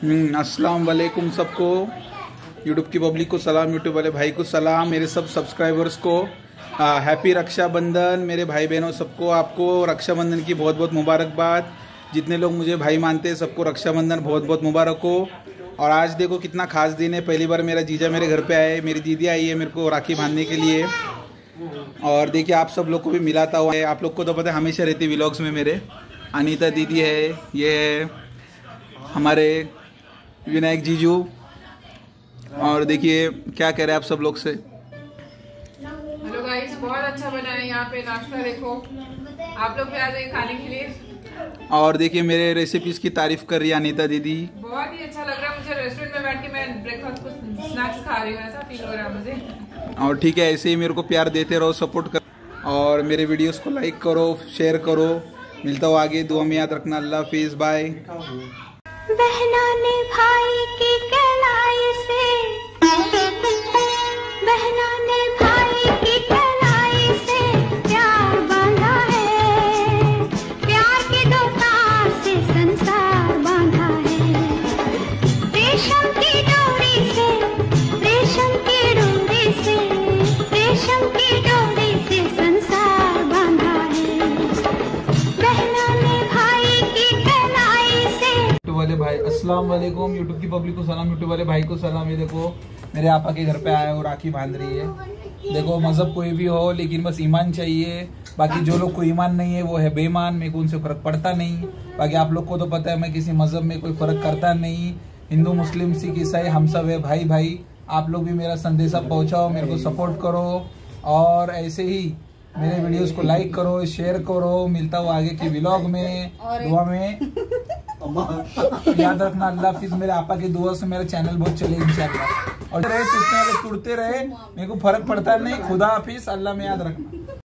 अस्सलाम वालेकुम सबको, यूट्यूब की पब्लिक को सलाम, यूट्यूब वाले भाई को सलाम, मेरे सब सब्सक्राइबर्स को हैप्पी रक्षाबंधन। मेरे भाई बहनों सबको, आपको रक्षाबंधन की बहुत बहुत मुबारकबाद। जितने लोग मुझे भाई मानते हैं सबको रक्षाबंधन बहुत बहुत मुबारक हो। और आज देखो कितना खास दिन है, पहली बार मेरा जीजा मेरे घर पे आए, मेरी दीदी आई है मेरे को राखी बांधने के लिए। और देखिए आप सब लोग को भी मिलाता हुआ है, आप लोग को तो पता है हमेशा रहती व्लॉग्स में मेरे। अनीता दीदी है, ये है हमारे विनायक जीजू। और देखिए क्या कह रहे हैं आप सब लोग से। हेलो गाइस, बहुत अच्छा बना है यहाँ पे नाश्ता, देखो आप लोग भी आ जाइए खाने के लिए। और देखिए मेरे रेसिपीज की तारीफ कर रही है अनीता दीदी। बहुत ही अच्छा लग रहा है मुझे, रेस्टोरेंट में बैठ के मैं ब्रेकफास्ट कुछ स्नैक्स खा रही हूँ, ऐसा फील हो रहा है मुझे। और ठीक है, ऐसे ही मेरे को प्यार देते रहो, सपोर्ट कर, और मेरे वीडियोस को लाइक करो, शेयर करो। मिलता हूँ आगे, दुआ में याद रखना। अल्लाह हाफिज़, बाय। बहना ने भाई की कलाई से, बहना ने भाई की कलाई से प्यार बांधा है, प्यार के दो तार से संसार बांधा है। रेशम की डोरी से, रेशम की डोरी से, रेशम की डोरी से संसार बांधा है। बहना ने भाई की कलाई से। वाले भाई अस्सलाम वालेकुम, यूट्यूब की पब्लिक को सलाम, यूट्यूब वाले भाई को सलाम। ये देखो मेरे आपा के घर पे आया और राखी बांध रही है। देखो मजहब कोई भी हो, लेकिन बस ईमान चाहिए। बाकी जो लोग को ईमान नहीं है वो है बेईमान, मेरे को उनसे फर्क पड़ता नहीं। बाकी आप लोग को तो पता है मैं किसी मजहब में कोई फर्क करता नहीं। हिंदू मुस्लिम सिख ईसाई हम सब है भाई भाई। आप लोग भी मेरा संदेशा पहुंचाओ, मेरे को सपोर्ट करो और ऐसे ही मेरे वीडियोस को लाइक करो, शेयर करो। मिलता हूँ आगे के व्लॉग में, दुआ में याद रखना। अल्लाह हाफिज़। मेरे आपा की दुआ से मेरा चैनल बहुत चले इंशाल्लाह। और रहे टूटने वाले टूटते रहे, मेरे को फर्क पड़ता नहीं। खुदा हाफिज़, अल्लाह में याद रखना।